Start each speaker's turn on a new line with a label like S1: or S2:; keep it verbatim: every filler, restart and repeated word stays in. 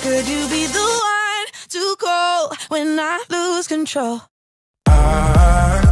S1: Could you be the one to call when I lose control?
S2: I